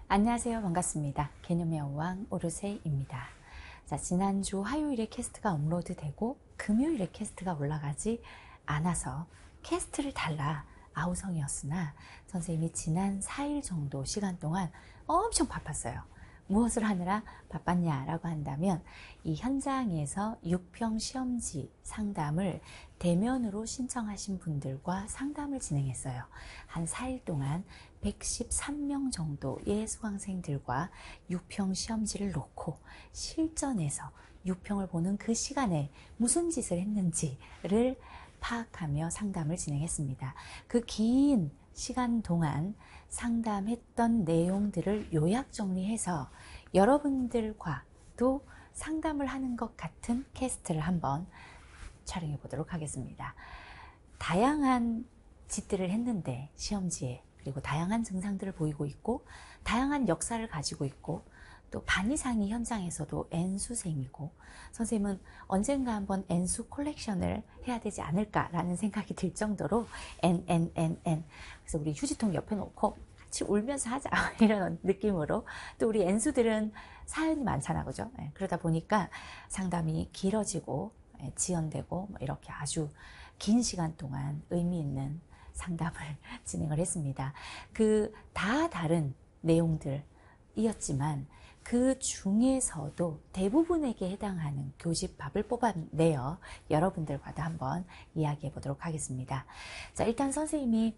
안녕하세요. 반갑습니다. 개념의 여왕 오르세입니다. 자, 지난주 화요일에 캐스트가 업로드되고 금요일에 캐스트가 올라가지 않아서 캐스트를 달라 아우성이었으나 선생님이 지난 4일 정도 시간 동안 엄청 바빴어요. 무엇을 하느라 바빴냐라고 한다면 이 현장에서 6평 시험지 상담을 대면으로 신청하신 분들과 상담을 진행했어요. 한 4일 동안 113명 정도의 수강생들과 6평 시험지를 놓고 실전에서 6평을 보는 그 시간에 무슨 짓을 했는지를 파악하며 상담을 진행했습니다. 그 긴 시간 동안 상담했던 내용들을 요약 정리해서 여러분들과도 상담을 하는 것 같은 캐스트를 한번 촬영해 보도록 하겠습니다. 다양한 짓들을 했는데 시험지에, 그리고 다양한 증상들을 보이고 있고 다양한 역사를 가지고 있고 또 반 이상이 현장에서도 N수생이고, 선생님은 언젠가 한번 N수 콜렉션을 해야 되지 않을까라는 생각이 들 정도로 N. 그래서 우리 휴지통 옆에 놓고 같이 울면서 하자 이런 느낌으로, 또 우리 N수들은 사연이 많잖아, 그죠? 그러다 보니까 상담이 길어지고 지연되고 이렇게 아주 긴 시간 동안 의미 있는 상담을 진행을 했습니다. 다 다른 내용들이었지만 그 중에서도 대부분에게 해당하는 교집합을 뽑아내어 여러분들과도 한번 이야기해 보도록 하겠습니다. 자, 일단 선생님이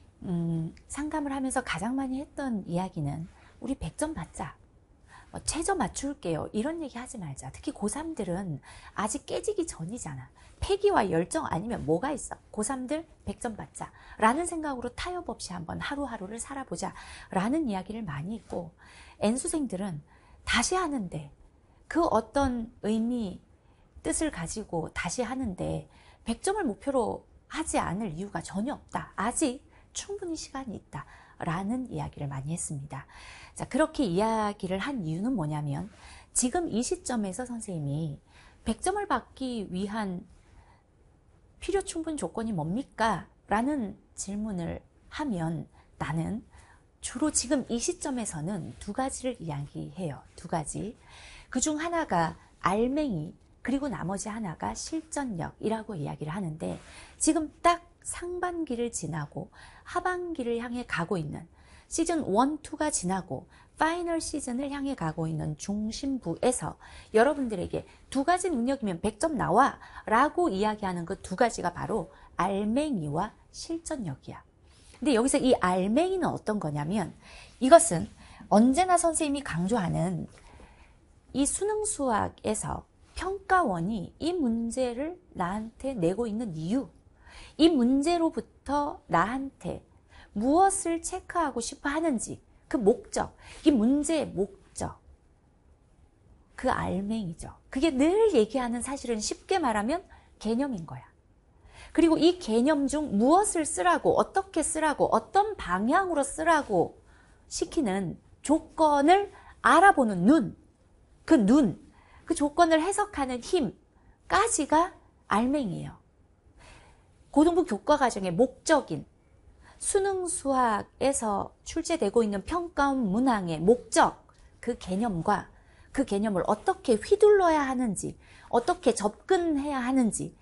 상담을 하면서 가장 많이 했던 이야기는 우리 100점 받자, 최저 맞출게요, 이런 얘기 하지 말자. 특히 고3들은 아직 깨지기 전이잖아. 패기와 열정 아니면 뭐가 있어. 고3들 100점 받자 라는 생각으로 타협 없이 한번 하루하루를 살아보자 라는 이야기를 많이 했고, N수생들은 다시 하는데, 그 어떤 의미, 뜻을 가지고 다시 하는데 100점을 목표로 하지 않을 이유가 전혀 없다. 아직 충분히 시간이 있다 라는 이야기를 많이 했습니다. 자, 그렇게 이야기를 한 이유는 뭐냐면, 지금 이 시점에서 선생님이 100점을 받기 위한 필요 충분 조건이 뭡니까? 라는 질문을 하면 나는 주로 지금 이 시점에서는 두 가지를 이야기해요. 두 가지. 그중 하나가 알맹이, 그리고 나머지 하나가 실전력이라고 이야기를 하는데, 지금 딱 상반기를 지나고 하반기를 향해 가고 있는, 시즌 1, 2가 지나고 파이널 시즌을 향해 가고 있는 중심부에서 여러분들에게 두 가지 능력이면 100점 나와 라고 이야기하는 그 두 가지가 바로 알맹이와 실전력이야. 근데 여기서 이 알맹이는 어떤 거냐면, 이것은 언제나 선생님이 강조하는 이 수능 수학에서 평가원이 이 문제를 나한테 내고 있는 이유, 이 문제로부터 나한테 무엇을 체크하고 싶어 하는지, 그 목적, 이 문제의 목적, 그 알맹이죠. 그게 늘 얘기하는, 사실은 쉽게 말하면 개념인 거야. 그리고 이 개념 중 무엇을 쓰라고, 어떻게 쓰라고, 어떤 방향으로 쓰라고 시키는 조건을 알아보는 눈, 그 조건을 해석하는 힘까지가 알맹이에요. 고등부 교과과정의 목적인 수능 수학에서 출제되고 있는 평가원 문항의 목적, 그 개념과 그 개념을 어떻게 휘둘러야 하는지, 어떻게 접근해야 하는지를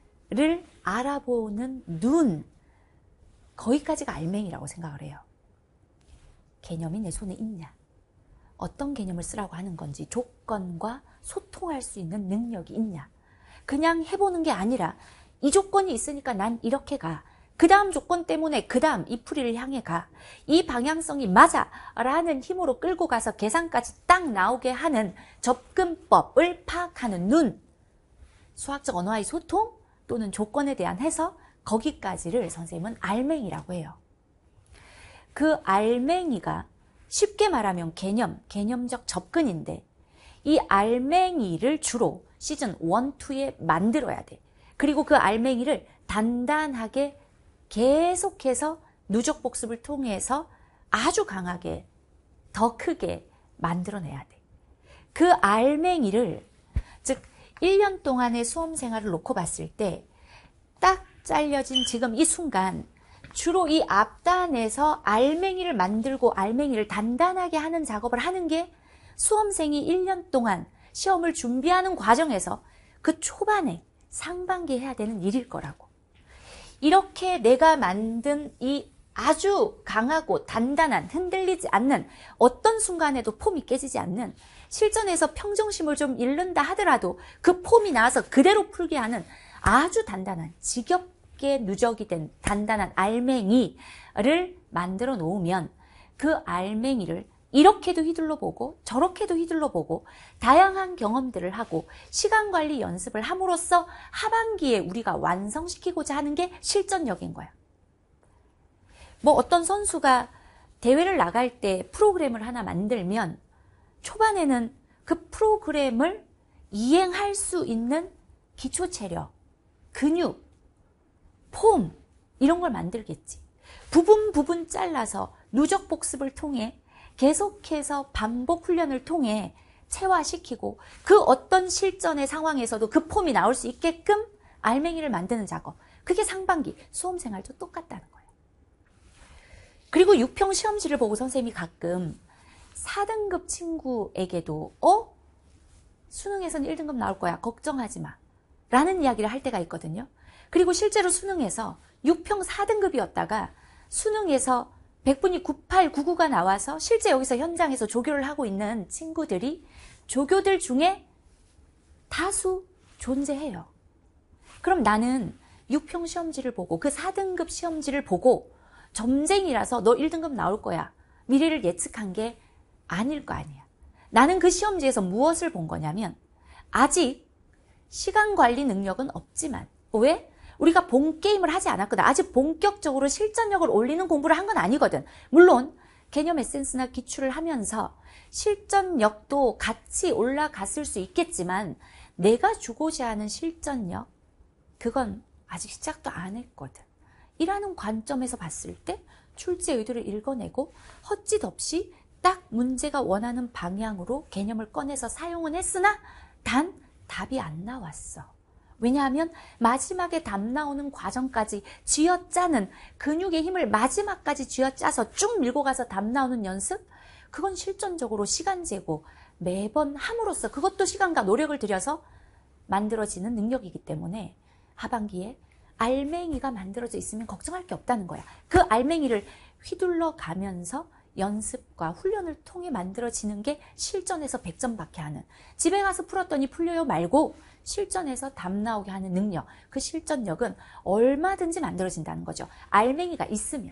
알아보는 눈, 거기까지가 알맹이라고 생각을 해요. 개념이 내 손에 있냐, 어떤 개념을 쓰라고 하는 건지, 조건과 소통할 수 있는 능력이 있냐, 그냥 해보는 게 아니라 이 조건이 있으니까 난 이렇게 가, 그 다음 조건 때문에 그 다음 이 풀이를 향해 가, 이 방향성이 맞아 라는 힘으로 끌고 가서 계산까지 딱 나오게 하는 접근법을 파악하는 눈, 수학적 언어와의 소통 또는 조건에 대한 해석, 거기까지를 선생님은 알맹이라고 해요. 그 알맹이가 쉽게 말하면 개념적 접근인데, 이 알맹이를 주로 시즌 1, 2에 만들어야 돼. 그리고 그 알맹이를 단단하게 계속해서 누적 복습을 통해서 아주 강하게, 더 크게 만들어내야 돼. 그 알맹이를, 즉 1년 동안의 수험 생활을 놓고 봤을 때 딱 잘려진 지금 이 순간 주로 이 앞단에서 알맹이를 만들고 알맹이를 단단하게 하는 작업을 하는 게 수험생이 1년 동안 시험을 준비하는 과정에서 그 초반에 상반기에 해야 되는 일일 거라고. 이렇게 내가 만든 이 아주 강하고 단단한, 흔들리지 않는, 어떤 순간에도 폼이 깨지지 않는, 실전에서 평정심을 좀 잃는다 하더라도 그 폼이 나와서 그대로 풀게 하는 아주 단단한, 지겹게 누적이 된 단단한 알맹이를 만들어 놓으면 그 알맹이를 이렇게도 휘둘러 보고 저렇게도 휘둘러 보고 다양한 경험들을 하고 시간 관리 연습을 함으로써 하반기에 우리가 완성시키고자 하는 게 실전력인 거야. 뭐 어떤 선수가 대회를 나갈 때 프로그램을 하나 만들면 초반에는 그 프로그램을 이행할 수 있는 기초 체력, 근육, 폼 이런 걸 만들겠지. 부분 잘라서 누적 복습을 통해 계속해서 반복 훈련을 통해 체화시키고 그 어떤 실전의 상황에서도 그 폼이 나올 수 있게끔 알맹이를 만드는 작업. 그게 상반기 수험생활도 똑같다는 거예요. 그리고 육평 시험지를 보고 선생님이 가끔 4등급 친구에게도 수능에서는 1등급 나올 거야. 걱정하지 마. 라는 이야기를 할 때가 있거든요. 그리고 실제로 수능에서 6평 4등급이었다가 수능에서 100분이 98, 99가 나와서 실제 여기서 현장에서 조교를 하고 있는 친구들이 조교들 중에 다수 존재해요. 그럼 나는 6평 시험지를 보고 그 4등급 시험지를 보고 점쟁이라서 너 1등급 나올 거야. 미래를 예측한 게 아닐 거 아니야. 나는 그 시험지에서 무엇을 본 거냐면 아직 시간 관리 능력은 없지만 왜? 우리가 본 게임을 하지 않았거든. 아직 본격적으로 실전력을 올리는 공부를 한 건 아니거든. 물론 개념 에센스나 기출을 하면서 실전력도 같이 올라갔을 수 있겠지만 내가 주고자 하는 실전력 그건 아직 시작도 안 했거든. 이라는 관점에서 봤을 때 출제 의도를 읽어내고 헛짓 없이 딱 문제가 원하는 방향으로 개념을 꺼내서 사용은 했으나 단 답이 안 나왔어. 왜냐하면 마지막에 답 나오는 과정까지 쥐어짜는 근육의 힘을 마지막까지 쥐어짜서 쭉 밀고 가서 답 나오는 연습? 그건 실전적으로 시간제고 매번 함으로써 그것도 시간과 노력을 들여서 만들어지는 능력이기 때문에 하반기에 알맹이가 만들어져 있으면 걱정할 게 없다는 거야. 그 알맹이를 휘둘러 가면서 연습과 훈련을 통해 만들어지는 게 실전에서 100점 받게 하는, 집에 가서 풀었더니 풀려요 말고 실전에서 답 나오게 하는 능력, 그 실전력은 얼마든지 만들어진다는 거죠. 알맹이가 있으면.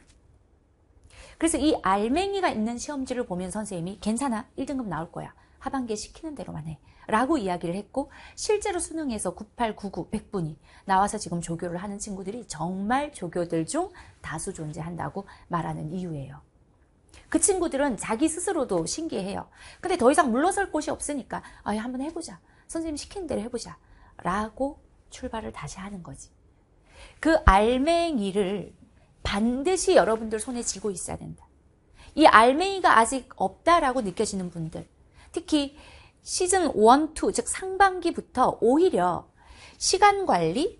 그래서 이 알맹이가 있는 시험지를 보면 선생님이 괜찮아, 1등급 나올 거야, 하반기에 시키는 대로만 해 라고 이야기를 했고, 실제로 수능에서 98, 99, 100분이 나와서 지금 조교를 하는 친구들이 정말 조교들 중 다수 존재한다고 말하는 이유예요. 그 친구들은 자기 스스로도 신기해요. 근데 더 이상 물러설 곳이 없으니까 한번 해보자, 선생님 시키는 대로 해보자 라고 출발을 다시 하는 거지. 그 알맹이를 반드시 여러분들 손에 쥐고 있어야 된다. 이 알맹이가 아직 없다라고 느껴지는 분들, 특히 시즌 1, 2, 즉 상반기부터 오히려 시간 관리,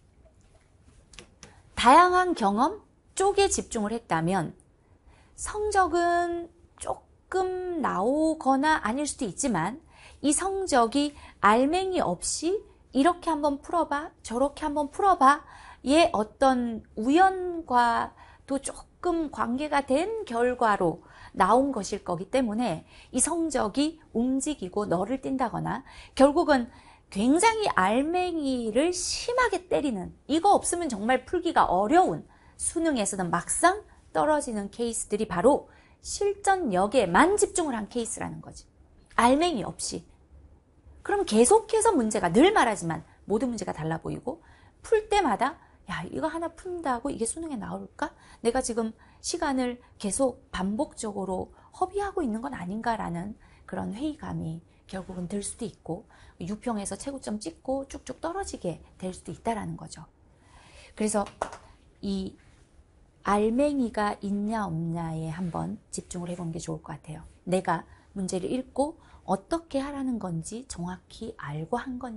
다양한 경험 쪽에 집중을 했다면 성적은 조금 나오거나 아닐 수도 있지만 이 성적이 알맹이 없이 이렇게 한번 풀어봐, 저렇게 한번 풀어봐의 어떤 우연과도 조금 관계가 된 결과로 나온 것일 거기 때문에 이 성적이 움직이고 너를 띈다거나 결국은 굉장히 알맹이를 심하게 때리는, 이거 없으면 정말 풀기가 어려운 수능에서는 막상 떨어지는 케이스들이 바로 실전력에만 집중을 한 케이스라는 거지. 알맹이 없이. 그럼 계속해서 문제가, 늘 말하지만 모든 문제가 달라 보이고 풀 때마다 야, 이거 하나 푼다고 이게 수능에 나올까? 내가 지금 시간을 계속 반복적으로 허비하고 있는 건 아닌가라는 그런 회의감이 결국은 들 수도 있고 6평에서 최고점 찍고 쭉쭉 떨어지게 될 수도 있다라는 거죠. 그래서 이 알맹이가 있냐 없냐에 한번 집중을 해보는 게 좋을 것 같아요. 내가 문제를 읽고 어떻게 하라는 건지 정확히 알고 한 건지,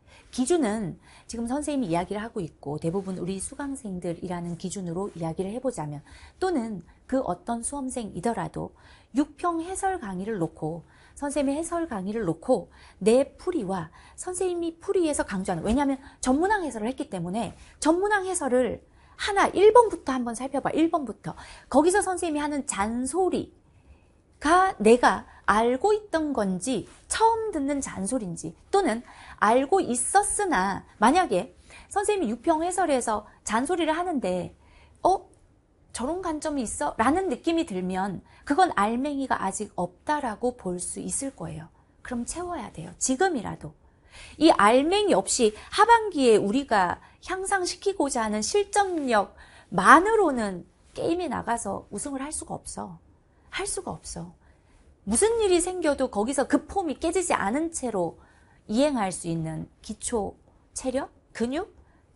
기준은 지금 선생님이 이야기를 하고 있고 대부분 우리 수강생들이라는 기준으로 이야기를 해보자면, 또는 그 어떤 수험생이더라도 6평 해설 강의를 놓고, 선생님의 해설 강의를 놓고 내 풀이와 선생님이 풀이에서 강조하는, 왜냐하면 전문항 해설을 했기 때문에 전문항 해설을 하나 1번부터 한번 살펴봐. 1번부터 거기서 선생님이 하는 잔소리가 내가 알고 있던 건지 처음 듣는 잔소리인지, 또는 알고 있었으나 만약에 선생님이 6평 해설에서 잔소리를 하는데 저런 관점이 있어? 라는 느낌이 들면 그건 알맹이가 아직 없다라고 볼 수 있을 거예요. 그럼 채워야 돼요. 지금이라도. 이 알맹이 없이 하반기에 우리가 향상시키고자 하는 실전력만으로는 게임에 나가서 우승을 할 수가 없어. 할 수가 없어. 무슨 일이 생겨도 거기서 그 폼이 깨지지 않은 채로 이행할 수 있는 기초 체력, 근육,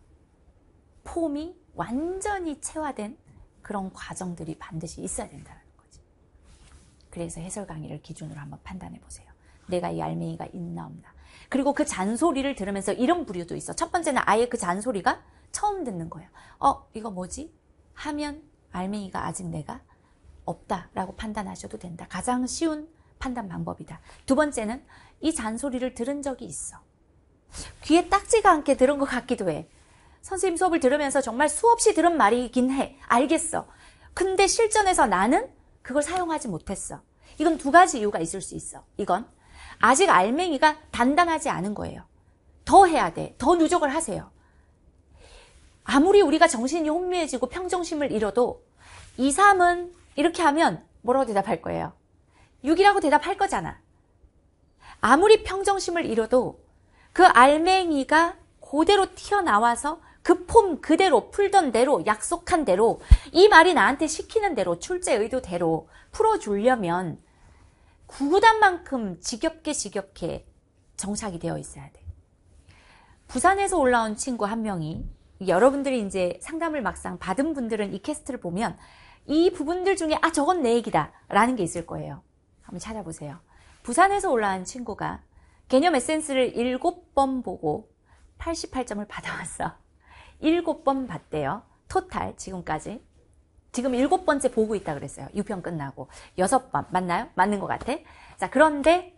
폼이 완전히 체화된 그런 과정들이 반드시 있어야 된다는 거지. 그래서 해설 강의를 기준으로 한번 판단해 보세요. 내가 이 알맹이가 있나 없나. 그리고 그 잔소리를 들으면서 이런 부류도 있어. 첫 번째는 아예 그 잔소리가 처음 듣는 거예요. 이거 뭐지? 하면 알맹이가 아직 내가 없다라고 판단하셔도 된다. 가장 쉬운 판단 방법이다. 두 번째는 이 잔소리를 들은 적이 있어. 귀에 딱지가 않게 들은 것 같기도 해. 선생님 수업을 들으면서 정말 수없이 들은 말이긴 해. 알겠어. 근데 실전에서 나는 그걸 사용하지 못했어. 이건 두 가지 이유가 있을 수 있어. 이건 아직 알맹이가 단단하지 않은 거예요. 더 해야 돼. 더 누적을 하세요. 아무리 우리가 정신이 혼미해지고 평정심을 잃어도 2, 3은 이렇게 하면 뭐라고 대답할 거예요? 6이라고 대답할 거잖아. 아무리 평정심을 잃어도 그 알맹이가 그대로 튀어나와서 그 폼 그대로 풀던 대로 약속한 대로 이 말이 나한테 시키는 대로 출제 의도대로 풀어주려면 구구단만큼 지겹게 정착이 되어 있어야 돼. 부산에서 올라온 친구 한 명이, 여러분들이 이제 상담을 막상 받은 분들은 이 캐스트를 보면 이 부분들 중에 저건 내 얘기다 라는 게 있을 거예요. 한번 찾아보세요. 부산에서 올라온 친구가 개념 에센스를 7번 보고 88점을 받아왔어. 7번 봤대요. 토탈 지금까지. 지금 7번째 보고 있다 그랬어요. 6편 끝나고. 6번 맞나요? 맞는 것 같아. 자, 그런데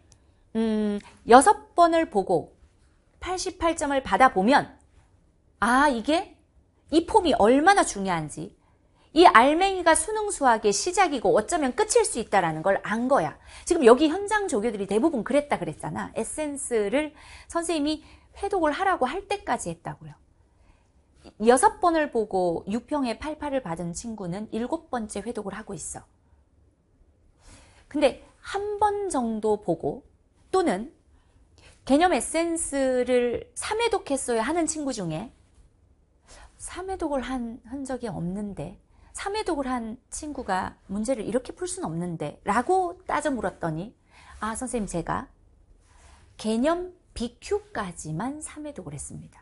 6번을 보고 88점을 받아보면 이게 이 폼이 얼마나 중요한지, 이 알맹이가 수능 수학의 시작이고 어쩌면 끝일 수 있다는 걸 안 거야. 지금 여기 현장 조교들이 대부분 그랬다 그랬잖아. 에센스를 선생님이 회독을 하라고 할 때까지 했다고요. 6번을 보고 6평에 88을 받은 친구는 7번째 회독을 하고 있어. 근데 한 번 정도 보고, 또는 개념 에센스를 3회독했어야 하는 친구 중에 3회독을 한 흔적이 없는데, 3회독을 한 친구가 문제를 이렇게 풀 수는 없는데 라고 따져 물었더니, 선생님 제가 개념 BQ까지만 3회독을 했습니다.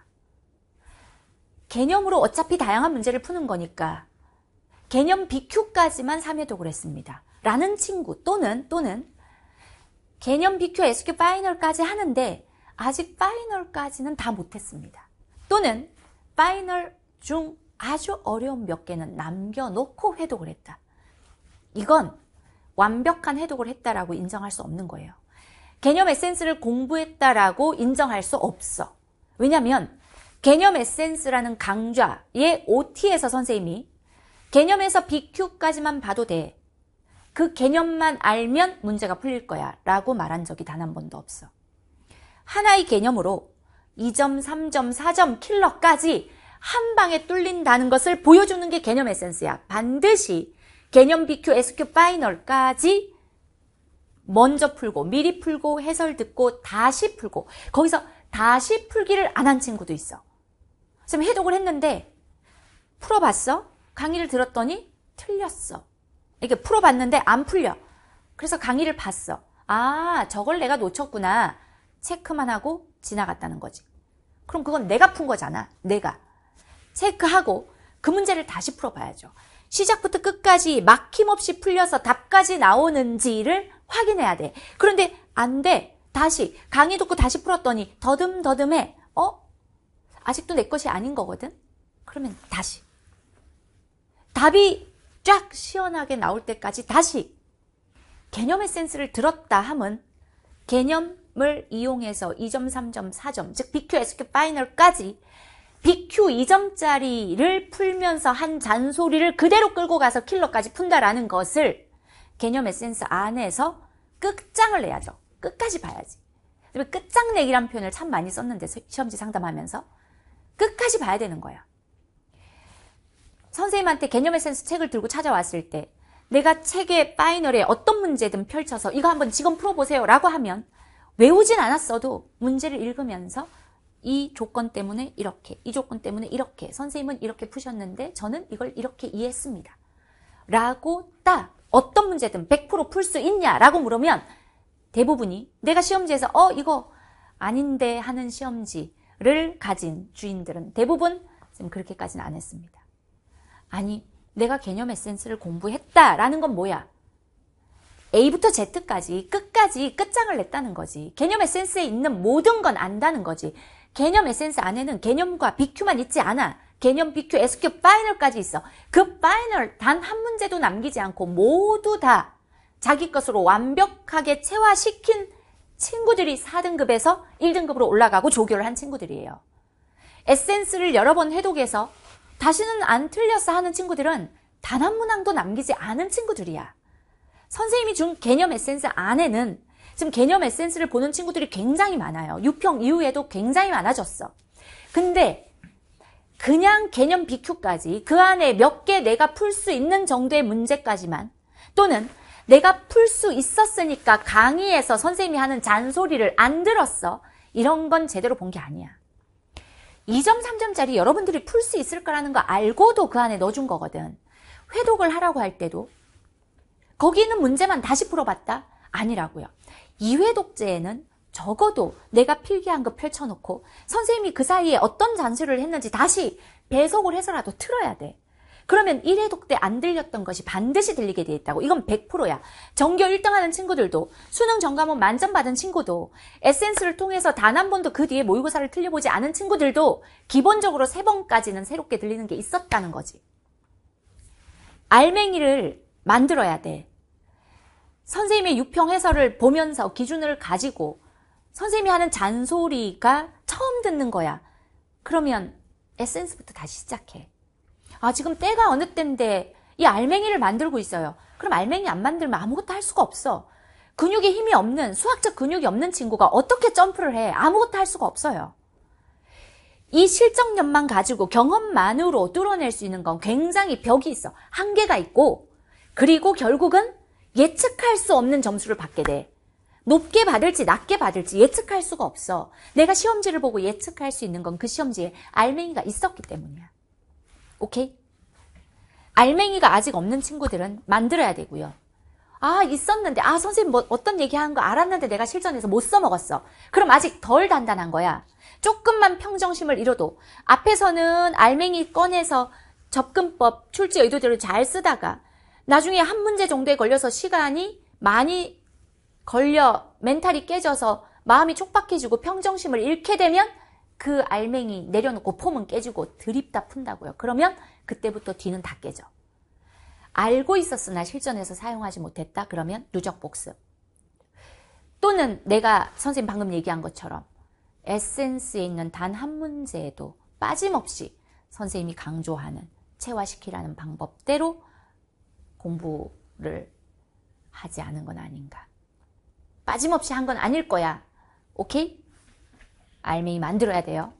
개념으로 어차피 다양한 문제를 푸는 거니까 개념 BQ까지만 3회독을 했습니다. 라는 친구, 또는 개념 BQ, SQ 파이널까지 하는데 아직 파이널까지는 다 못했습니다. 또는 파이널 중 아주 어려운 몇 개는 남겨놓고 회독을 했다. 이건 완벽한 회독을 했다라고 인정할 수 없는 거예요. 개념 에센스를 공부했다라고 인정할 수 없어. 왜냐하면 개념 에센스라는 강좌의 OT에서 선생님이 개념에서 BQ까지만 봐도 돼. 그 개념만 알면 문제가 풀릴 거야 라고 말한 적이 단 한 번도 없어. 하나의 개념으로 2점, 3점, 4점 킬러까지 한 방에 뚫린다는 것을 보여주는 게 개념 에센스야. 반드시 개념 BQ, SQ 파이널까지 먼저 풀고, 미리 풀고, 해설 듣고, 다시 풀고, 거기서 다시 풀기를 안 한 친구도 있어. 지금 해독을 했는데 풀어봤어? 강의를 들었더니 틀렸어. 이렇게 풀어봤는데 안 풀려. 그래서 강의를 봤어. 저걸 내가 놓쳤구나. 체크만 하고 지나갔다는 거지. 그럼 그건 내가 푼 거잖아. 내가. 체크하고 그 문제를 다시 풀어봐야죠. 시작부터 끝까지 막힘없이 풀려서 답까지 나오는지를 확인해야 돼. 그런데 안 돼. 다시 강의 듣고 다시 풀었더니 더듬더듬해. 아직도 내 것이 아닌 거거든? 그러면 다시. 답이 쫙 시원하게 나올 때까지 다시. 개념 에센스를 들었다 함은 개념을 이용해서 2점, 3점, 4점, 즉 BQ, SQ 파이널까지 BQ 2점짜리를 풀면서 한 잔소리를 그대로 끌고 가서 킬러까지 푼다라는 것을 개념 에센스 안에서 끝장을 내야죠. 끝까지 봐야지. 끝장내기란 표현을 참 많이 썼는데 시험지 상담하면서 끝까지 봐야 되는 거야. 선생님한테 개념 에센스 책을 들고 찾아왔을 때 내가 책의 파이널에 어떤 문제든 펼쳐서 이거 한번 지금 풀어보세요 라고 하면 외우진 않았어도 문제를 읽으면서 이 조건 때문에 이렇게, 이 조건 때문에 이렇게, 선생님은 이렇게 푸셨는데 저는 이걸 이렇게 이해했습니다 라고 딱 어떤 문제든 100% 풀 수 있냐라고 물으면 대부분이 내가 시험지에서 이거 아닌데 하는 시험지를 가진 주인들은 대부분 지금 그렇게까지는 안 했습니다. 아니, 내가 개념 에센스를 공부했다라는 건 뭐야? A부터 Z까지 끝까지 끝장을 냈다는 거지. 개념 에센스에 있는 모든 건 안다는 거지. 개념 에센스 안에는 개념과 BQ만 있지 않아. 개념, BQ, SQ 파이널까지 있어. 그 파이널 단 한 문제도 남기지 않고 모두 다 자기 것으로 완벽하게 체화시킨 친구들이 4등급에서 1등급으로 올라가고 조교를 한 친구들이에요. 에센스를 여러 번 회독해서 다시는 안 틀렸어 하는 친구들은 단 한 문항도 남기지 않은 친구들이야. 선생님이 준 개념 에센스 안에는 지금 개념 에센스를 보는 친구들이 굉장히 많아요. 6평 이후에도 굉장히 많아졌어. 근데 그냥 개념 BQ까지 그 안에 몇 개 내가 풀 수 있는 정도의 문제까지만 또는 내가 풀 수 있었으니까 강의에서 선생님이 하는 잔소리를 안 들었어. 이런 건 제대로 본 게 아니야. 2점, 3점짜리 여러분들이 풀 수 있을 거라는 거 알고도 그 안에 넣어준 거거든. 회독을 하라고 할 때도 거기 있는 문제만 다시 풀어봤다? 아니라고요. 2회독제에는 적어도 내가 필기한 거 펼쳐놓고 선생님이 그 사이에 어떤 잔소리를 했는지 다시 배속을 해서라도 틀어야 돼. 그러면 1회독 때 안 들렸던 것이 반드시 들리게 돼 있다고. 이건 100%야. 전교 1등 하는 친구들도 수능 전과목 만점 받은 친구도 에센스를 통해서 단 한 번도 그 뒤에 모의고사를 틀려보지 않은 친구들도 기본적으로 3번까지는 새롭게 들리는 게 있었다는 거지. 알맹이를 만들어야 돼. 선생님의 6평 해설을 보면서 기준을 가지고 선생님이 하는 잔소리가 처음 듣는 거야. 그러면 에센스부터 다시 시작해. 지금 때가 어느 때인데 이 알맹이를 만들고 있어요. 그럼 알맹이 안 만들면 아무것도 할 수가 없어. 근육에 힘이 없는, 수학적 근육이 없는 친구가 어떻게 점프를 해? 아무것도 할 수가 없어요. 이 실적력만 가지고 경험만으로 뚫어낼 수 있는 건 굉장히 벽이 있어. 한계가 있고, 그리고 결국은 예측할 수 없는 점수를 받게 돼. 높게 받을지 낮게 받을지 예측할 수가 없어. 내가 시험지를 보고 예측할 수 있는 건 그 시험지에 알맹이가 있었기 때문이야. 오케이? 알맹이가 아직 없는 친구들은 만들어야 되고요. 있었는데, 선생님 뭐 어떤 얘기하는 거 알았는데 내가 실전에서 못 써먹었어. 그럼 아직 덜 단단한 거야. 조금만 평정심을 잃어도 앞에서는 알맹이 꺼내서 접근법, 출제 의도대로 잘 쓰다가 나중에 한 문제 정도에 걸려서 시간이 많이 걸려 멘탈이 깨져서 마음이 촉박해지고 평정심을 잃게 되면 그 알맹이 내려놓고 폼은 깨지고 드립다 푼다고요. 그러면 그때부터 뒤는 다 깨져. 알고 있었으나 실전에서 사용하지 못했다? 그러면 누적 복습. 또는 내가 선생님 방금 얘기한 것처럼 에센스에 있는 단 한 문제에도 빠짐없이 선생님이 강조하는 체화시키라는 방법대로 공부를 하지 않은 건 아닌가. 빠짐없이 한 건 아닐 거야. 오케이? 알맹이 만들어야 돼요.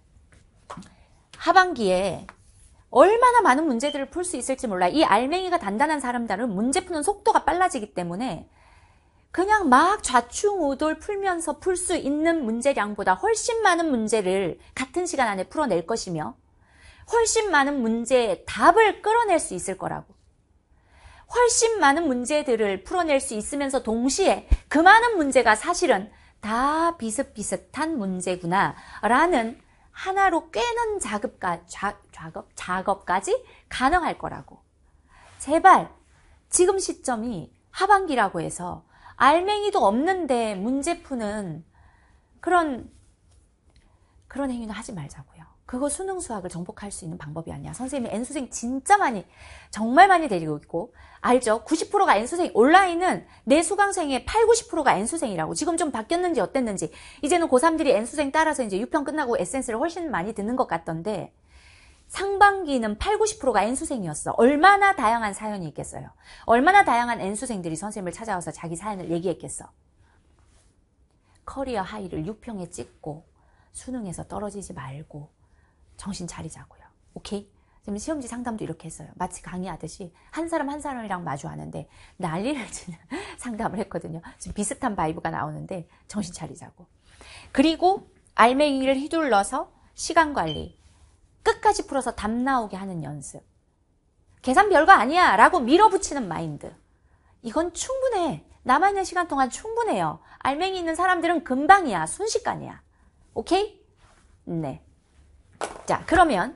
하반기에 얼마나 많은 문제들을 풀 수 있을지 몰라. 이 알맹이가 단단한 사람들은 문제 푸는 속도가 빨라지기 때문에 그냥 막 좌충우돌 풀면서 풀 수 있는 문제량보다 훨씬 많은 문제를 같은 시간 안에 풀어낼 것이며 훨씬 많은 문제의 답을 끌어낼 수 있을 거라고. 훨씬 많은 문제들을 풀어낼 수 있으면서 동시에 그 많은 문제가 사실은 다 비슷비슷한 문제구나 라는 하나로 꿰는 작업까지 가능할 거라고. 제발 지금 시점이 하반기라고 해서 알맹이도 없는데 문제 푸는 그런 그런 행위는 하지 말자고요. 그거 수능 수학을 정복할 수 있는 방법이 아니야. 선생님이 N수생 진짜 많이, 정말 많이 데리고 있고, 알죠? 90%가 N수생, 온라인은 내 수강생의 8, 90%가 N수생이라고. 지금 좀 바뀌었는지 어땠는지. 이제는 고3들이 N수생 따라서 이제 6평 끝나고 에센스를 훨씬 많이 듣는 것 같던데, 상반기는 8, 90%가 N수생이었어. 얼마나 다양한 사연이 있겠어요. 얼마나 다양한 N수생들이 선생님을 찾아와서 자기 사연을 얘기했겠어. 커리어 하이를 6평에 찍고 수능에서 떨어지지 말고 정신 차리자고요. 오케이? 지금 시험지 상담도 이렇게 했어요. 마치 강의하듯이 한 사람 한 사람이랑 마주하는데 난리를 치는 상담을 했거든요. 지금 비슷한 바이브가 나오는데 정신 차리자고. 그리고 알맹이를 휘둘러서 시간 관리, 끝까지 풀어서 답 나오게 하는 연습. 계산 별거 아니야 라고 밀어붙이는 마인드. 이건 충분해. 남아있는 시간 동안 충분해요. 알맹이 있는 사람들은 금방이야. 순식간이야. 오케이? 네. 자, 그러면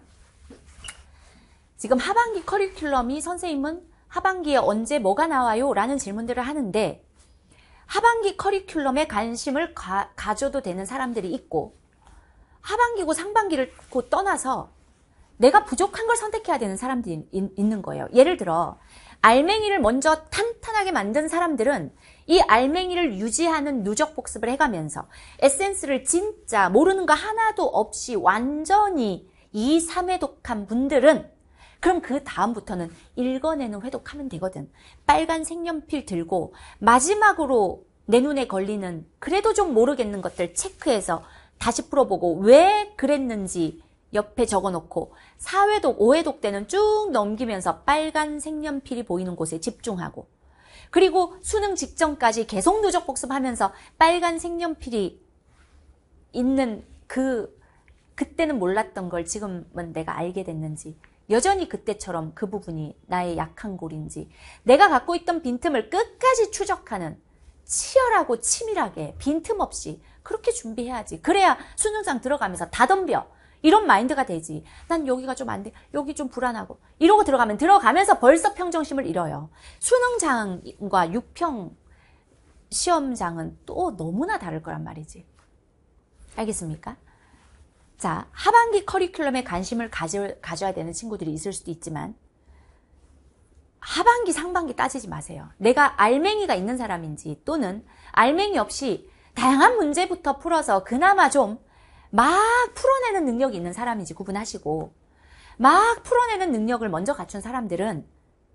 지금 하반기 커리큘럼이 선생님은 하반기에 언제 뭐가 나와요? 라는 질문들을 하는데 하반기 커리큘럼에 관심을 가져도 되는 사람들이 있고 하반기고 상반기를 곧 떠나서 내가 부족한 걸 선택해야 되는 사람들이 있는 거예요. 예를 들어 알맹이를 먼저 탄탄하게 만든 사람들은 이 알맹이를 유지하는 누적 복습을 해가면서 에센스를 진짜 모르는 거 하나도 없이 완전히 2, 3회독한 분들은 그럼 그 다음부터는 읽어내는 회독하면 되거든. 빨간 색연필 들고 마지막으로 내 눈에 걸리는 그래도 좀 모르겠는 것들 체크해서 다시 풀어보고 왜 그랬는지 옆에 적어놓고 4회독, 5회독 때는 쭉 넘기면서 빨간 색연필이 보이는 곳에 집중하고 그리고 수능 직전까지 계속 누적 복습하면서 빨간 색연필이 있는 그때는 몰랐던 걸 지금은 내가 알게 됐는지 여전히 그때처럼 그 부분이 나의 약한 골인지 내가 갖고 있던 빈틈을 끝까지 추적하는 치열하고 치밀하게 빈틈없이 그렇게 준비해야지. 그래야 수능장 들어가면서 다 덤벼. 이런 마인드가 되지. 난 여기가 좀 안 돼. 여기 좀 불안하고. 이러고 들어가면서 벌써 평정심을 잃어요. 수능장과 6평 시험장은 또 너무나 다를 거란 말이지. 알겠습니까? 자, 하반기 커리큘럼에 관심을 가져야 되는 친구들이 있을 수도 있지만 하반기, 상반기 따지지 마세요. 내가 알맹이가 있는 사람인지 또는 알맹이 없이 다양한 문제부터 풀어서 그나마 좀 막 풀어내는 능력이 있는 사람인지 구분하시고 막 풀어내는 능력을 먼저 갖춘 사람들은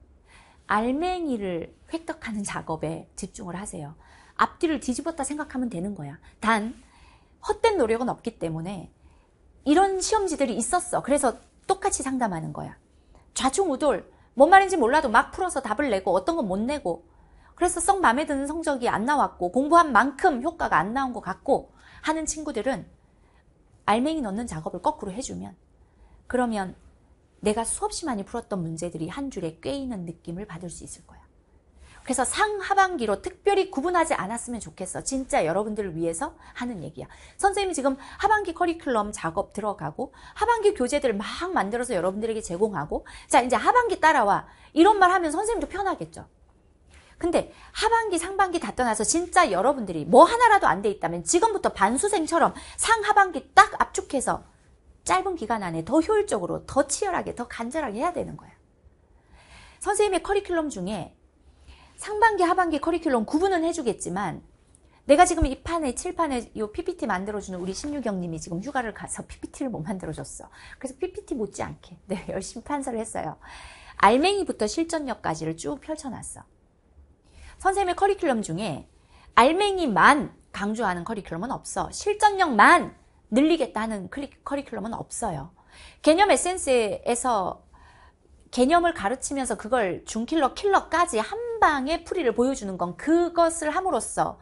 알맹이를 획득하는 작업에 집중을 하세요. 앞뒤를 뒤집었다 생각하면 되는 거야. 단 헛된 노력은 없기 때문에 이런 시험지들이 있었어. 그래서 똑같이 상담하는 거야. 좌충우돌 뭔 말인지 몰라도 막 풀어서 답을 내고 어떤 건 못 내고 그래서 썩 마음에 드는 성적이 안 나왔고 공부한 만큼 효과가 안 나온 것 같고 하는 친구들은 알맹이 넣는 작업을 거꾸로 해주면 그러면 내가 수없이 많이 풀었던 문제들이 한 줄에 꿰이는 느낌을 받을 수 있을 거야. 그래서 상하반기로 특별히 구분하지 않았으면 좋겠어. 진짜 여러분들을 위해서 하는 얘기야. 선생님이 지금 하반기 커리큘럼 작업 들어가고 하반기 교재들을 막 만들어서 여러분들에게 제공하고 자 이제 하반기 따라와 이런 말 하면 선생님도 편하겠죠. 근데 하반기 상반기 다 떠나서 진짜 여러분들이 뭐 하나라도 안 돼 있다면 지금부터 반수생처럼 상하반기 딱 압축해서 짧은 기간 안에 더 효율적으로 더 치열하게 더 간절하게 해야 되는 거야. 선생님의 커리큘럼 중에 상반기 하반기 커리큘럼 구분은 해주겠지만 내가 지금 이 판에 칠판에 이 PPT 만들어주는 우리 신유경님이 지금 휴가를 가서 PPT를 못 만들어줬어. 그래서 PPT 못지않게 네, 열심히 판서를 했어요. 알맹이부터 실전력까지를 쭉 펼쳐놨어. 선생님의 커리큘럼 중에 알맹이만 강조하는 커리큘럼은 없어. 실전력만 늘리겠다 하는 커리큘럼은 없어요. 개념 에센스에서 개념을 가르치면서 그걸 중킬러, 킬러까지 한 방에 풀이를 보여주는 건 그것을 함으로써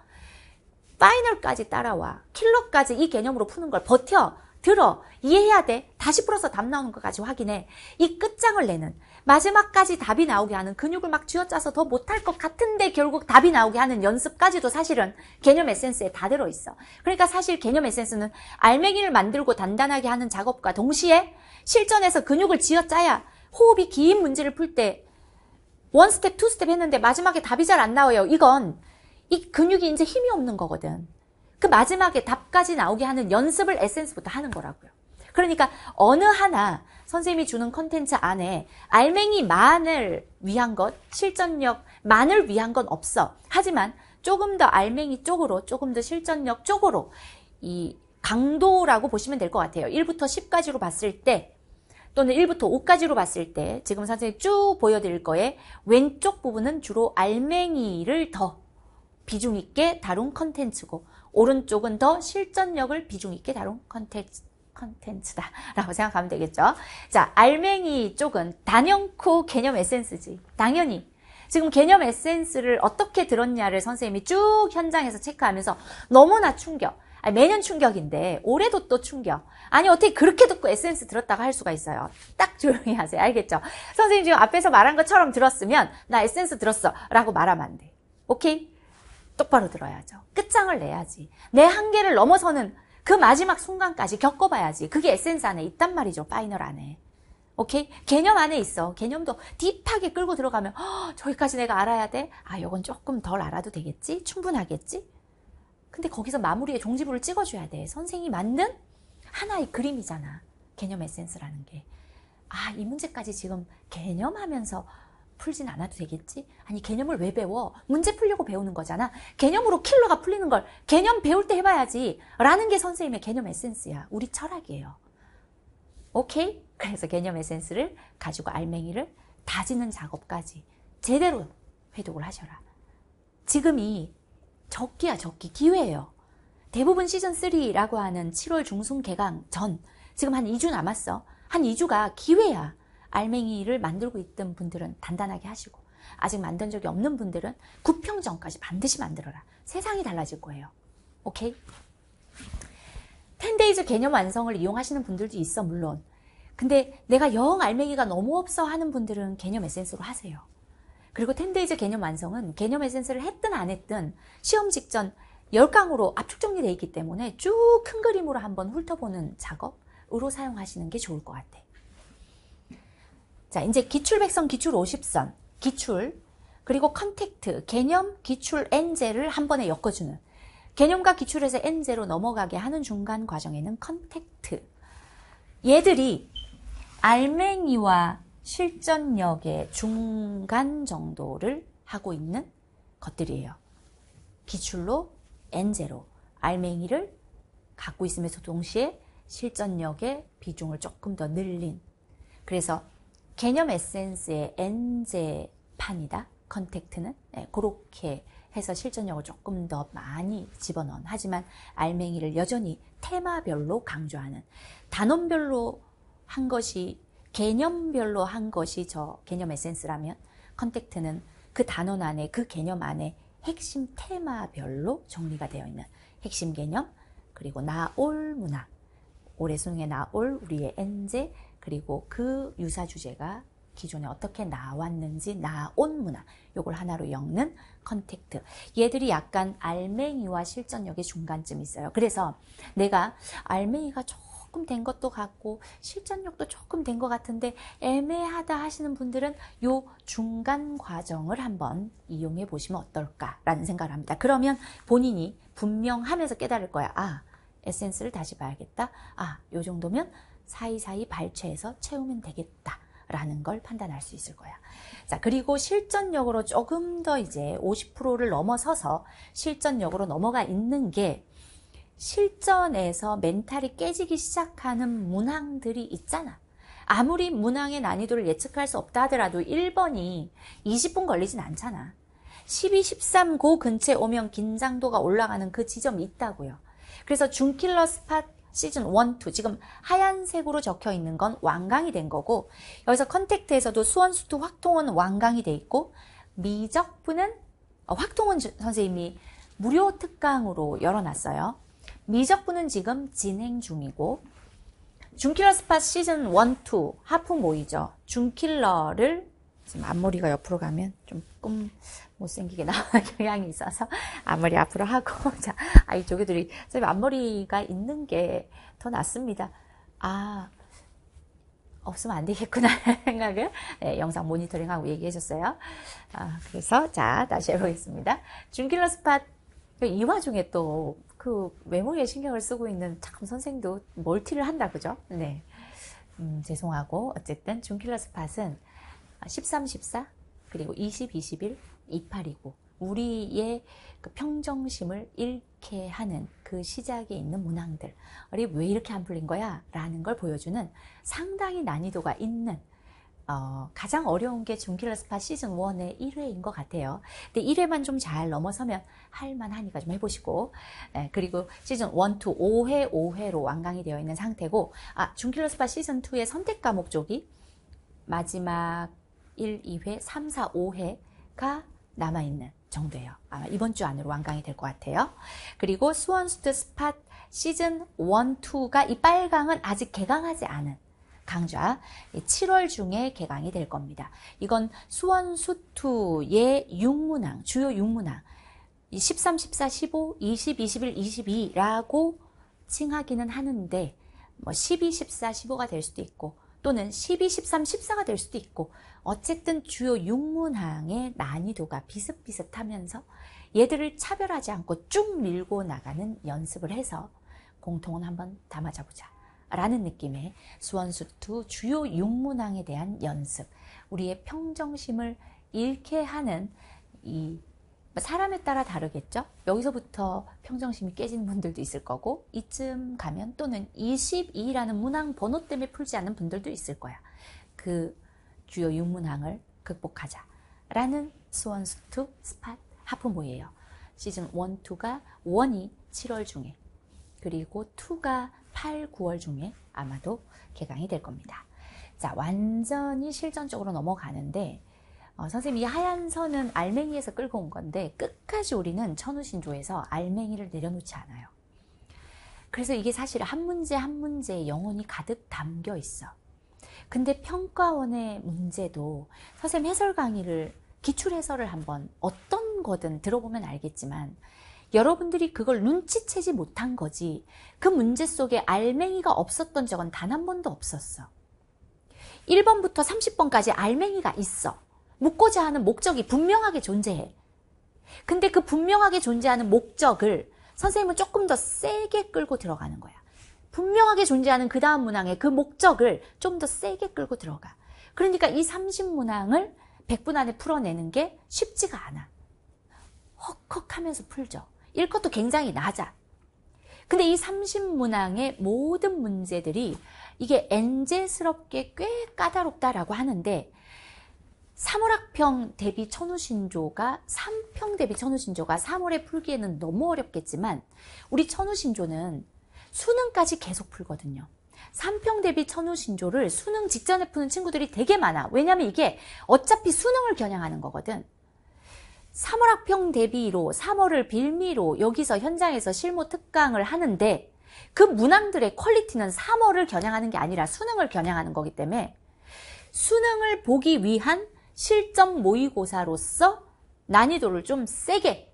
파이널까지 따라와. 킬러까지 이 개념으로 푸는 걸 버텨. 들어. 이해해야 돼. 다시 풀어서 답 나오는 것까지 확인해. 이 끝장을 내는 마지막까지 답이 나오게 하는 근육을 막 쥐어짜서 더 못할 것 같은데 결국 답이 나오게 하는 연습까지도 사실은 개념 에센스에 다 들어있어. 그러니까 사실 개념 에센스는 알맹이를 만들고 단단하게 하는 작업과 동시에 실전에서 근육을 쥐어짜야 호흡이 긴 문제를 풀 때 원 스텝, 투 스텝 했는데 마지막에 답이 잘 안 나와요. 이건 이 근육이 이제 힘이 없는 거거든. 그 마지막에 답까지 나오게 하는 연습을 에센스부터 하는 거라고요. 그러니까 어느 하나 선생님이 주는 컨텐츠 안에 알맹이만을 위한 것, 실전력만을 위한 건 없어. 하지만 조금 더 알맹이 쪽으로, 조금 더 실전력 쪽으로 이 강도라고 보시면 될 것 같아요. 1부터 10까지로 봤을 때 또는 1부터 5까지로 봤을 때 지금 선생님이 쭉 보여드릴 거에 왼쪽 부분은 주로 알맹이를 더 비중 있게 다룬 컨텐츠고 오른쪽은 더 실전력을 비중 있게 다룬 컨텐츠다 라고 생각하면 되겠죠. 자, 알맹이 쪽은 단연코 개념 에센스지. 당연히 지금 개념 에센스를 어떻게 들었냐를 선생님이 쭉 현장에서 체크하면서 너무나 충격. 매년 충격인데 올해도 또 충격. 아니 어떻게 그렇게 듣고 에센스 들었다가 할 수가 있어요. 딱 조용히 하세요. 알겠죠? 선생님 지금 앞에서 말한 것처럼 들었으면 나 에센스 들었어 라고 말하면 안 돼. 오케이? 똑바로 들어야죠. 끝장을 내야지. 내 한계를 넘어서는 그 마지막 순간까지 겪어봐야지. 그게 에센스 안에 있단 말이죠. 파이널 안에. 오케이? 개념 안에 있어. 개념도 딥하게 끌고 들어가면 저기까지 내가 알아야 돼? 아, 요건 조금 덜 알아도 되겠지? 충분하겠지? 근데 거기서 마무리에 종지부를 찍어줘야 돼. 선생님이 만든 하나의 그림이잖아. 개념 에센스라는 게. 아, 이 문제까지 지금 개념하면서 풀진 않아도 되겠지? 아니, 개념을 왜 배워? 문제 풀려고 배우는 거잖아. 개념으로 킬러가 풀리는 걸 개념 배울 때 해봐야지. 라는 게 선생님의 개념 에센스야. 우리 철학이에요. 오케이? 그래서 개념 에센스를 가지고 알맹이를 다지는 작업까지 제대로 회독을 하셔라. 지금이 적기야, 적기. 기회예요. 대부분 시즌3라고 하는 7월 중순 개강 전 지금 한 2주 남았어. 한 2주가 기회야. 알맹이를 만들고 있던 분들은 단단하게 하시고 아직 만든 적이 없는 분들은 9평 전까지 반드시 만들어라. 세상이 달라질 거예요. 오케이? 10days 개념 완성을 이용하시는 분들도 있어, 물론. 근데 내가 영 알맹이가 너무 없어 하는 분들은 개념 에센스로 하세요. 그리고 10days 개념 완성은 개념 에센스를 했든 안 했든 시험 직전 10강으로 압축 정리되어 있기 때문에 쭉 큰 그림으로 한번 훑어보는 작업으로 사용하시는 게 좋을 것 같아. 자, 이제 기출 100선, 기출 50선, 기출, 그리고 컨택트, 개념, 기출, 엔제를 한 번에 엮어주는, 개념과 기출에서 엔제로 넘어가게 하는 중간 과정에는 컨택트. 얘들이 알맹이와 실전력의 중간 정도를 하고 있는 것들이에요. 기출로, 엔제로 알맹이를 갖고 있으면서 동시에 실전력의 비중을 조금 더 늘린, 그래서 개념 에센스의 엔제판이다. 컨택트는 그렇게 해서 실전력을 조금 더 많이 집어넣은, 하지만 알맹이를 여전히 테마별로 강조하는, 단원별로 한 것이, 개념별로 한 것이 저 개념 에센스라면 컨택트는 그 단원 안에, 그 개념 안에 핵심 테마별로 정리가 되어 있는 핵심 개념, 그리고 나올 문학, 올해 수능에 나올 우리의 엔제, 그리고 그 유사 주제가 기존에 어떻게 나왔는지 나온 문화, 요걸 하나로 엮는 컨택트. 얘들이 약간 알맹이와 실전력의 중간쯤 있어요. 그래서 내가 알맹이가 조금 된 것도 같고 실전력도 조금 된 것 같은데 애매하다 하시는 분들은 요 중간 과정을 한번 이용해 보시면 어떨까라는 생각을 합니다. 그러면 본인이 분명하면서 깨달을 거야. 아, 에센스를 다시 봐야겠다. 아, 요 정도면 사이사이 발췌해서 채우면 되겠다라는 걸 판단할 수 있을 거야. 자, 그리고 실전력으로 조금 더 이제 50%를 넘어서서 실전력으로 넘어가 있는 게, 실전에서 멘탈이 깨지기 시작하는 문항들이 있잖아. 아무리 문항의 난이도를 예측할 수 없다 하더라도 1번이 20분 걸리진 않잖아. 12, 13 고 근처에 오면 긴장도가 올라가는 그 지점이 있다고요. 그래서 준킬러 스팟 시즌 1, 2 지금 하얀색으로 적혀 있는 건 완강이 된 거고, 여기서 컨택트에서도 수원수투 확통은 완강이 돼 있고, 미적분은 확통은 선생님이 무료 특강으로 열어놨어요. 미적분은 지금 진행 중이고, 준킬러 스팟 시즌 1, 2 하프 모이죠. 준킬러를 지금 앞머리가 옆으로 가면 조금 못생기게 나오는 경향이 있어서 앞머리 앞으로 하고, 자, 이쪽에들이 선생님 앞머리가 있는 게 더 낫습니다. 아, 없으면 안 되겠구나 생각을 영상 모니터링하고 얘기해 줬어요. 그래서 자, 다시 해보겠습니다. 준킬러 스팟 이 와중에 또 그 메모리에 신경을 쓰고 있는 참 선생도 멀티를 한다, 그죠? 네. 죄송하고, 어쨌든 준킬러 스팟은 13, 14, 그리고 20, 21, 28이고, 우리의 그 평정심을 잃게 하는 그 시작에 있는 문항들이 왜 이렇게 안 풀린 거야? 라는 걸 보여주는 상당히 난이도가 있는 가장 어려운 게 준킬러 스팟 시즌 1의 1회인 것 같아요. 근데 1회만 좀 잘 넘어서면 할만하니까 좀 해보시고, 그리고 시즌 1, 2, 5회, 5회로 완강이 되어 있는 상태고, 준킬러 스팟 시즌 2의 선택 과목 쪽이 마지막 1, 2회, 3, 4, 5회가 남아있는 정도예요. 아마 이번 주 안으로 완강이 될 것 같아요. 그리고 수원수트 스팟 시즌 1, 2가 이 빨강은 아직 개강하지 않은 강좌 7월 중에 개강이 될 겁니다. 이건 수원수투의 6문항, 주요 6문항 13, 14, 15, 20, 21, 22라고 칭하기는 하는데 뭐 12, 14, 15가 될 수도 있고 또는 12, 13, 14가 될 수도 있고 어쨌든 주요 6문항의 난이도가 비슷비슷하면서 얘들을 차별하지 않고 쭉 밀고 나가는 연습을 해서 공통은 한번 담아자보자 라는 느낌의 수원수투 주요 6문항에 대한 연습, 우리의 평정심을 잃게 하는 이 사람에 따라 다르겠죠. 여기서부터 평정심이 깨지는 분들도 있을 거고 이쯤 가면 또는 22라는 문항 번호 때문에 풀지 않는 분들도 있을 거야. 그 주요 6문항을 극복하자 라는 수원수투 스팟 하프모예요. 시즌 1, 2가 1이 7월 중에 그리고 2가 8, 9월 중에 아마도 개강이 될 겁니다. 자, 완전히 실전적으로 넘어가는데 선생님이 이 하얀 선은 알맹이에서 끌고 온 건데 끝까지 우리는 천우신조에서 알맹이를 내려놓지 않아요. 그래서 이게 사실 한 문제 한 문제에 영혼이 가득 담겨 있어. 근데 평가원의 문제도 선생님 해설 강의를 기출 해설을 한번 어떤 거든 들어보면 알겠지만 여러분들이 그걸 눈치채지 못한 거지 그 문제 속에 알맹이가 없었던 적은 단 한 번도 없었어. 1번부터 30번까지 알맹이가 있어. 묻고자 하는 목적이 분명하게 존재해. 근데 그 분명하게 존재하는 목적을 선생님은 조금 더 세게 끌고 들어가는 거야. 분명하게 존재하는 그 다음 문항의 그 목적을 좀 더 세게 끌고 들어가. 그러니까 이 30문항을 100분 안에 풀어내는 게 쉽지가 않아. 헉헉하면서 풀죠. 읽것도 굉장히 낮아. 근데 이 30문항의 모든 문제들이 이게 엔제스럽게 꽤 까다롭다라고 하는데 3월학평 대비 천우신조가 3평 대비 천우신조가 3월에 풀기에는 너무 어렵겠지만 우리 천우신조는 수능까지 계속 풀거든요. 3평 대비 천우신조를 수능 직전에 푸는 친구들이 되게 많아. 왜냐면 이게 어차피 수능을 겨냥하는 거거든. 3월학평 대비로 3월을 빌미로 여기서 현장에서 실무 특강을 하는데 그 문항들의 퀄리티는 3월을 겨냥하는 게 아니라 수능을 겨냥하는 거기 때문에 수능을 보기 위한 실전 모의고사로서 난이도를 좀 세게